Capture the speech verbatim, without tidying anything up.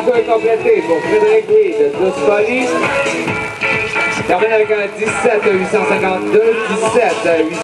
parcours est complété pour Frédéric Reed, douze Police. Termine avec un dix-sept huit cent cinquante-deux, dix-sept huit cent cinquante-deux.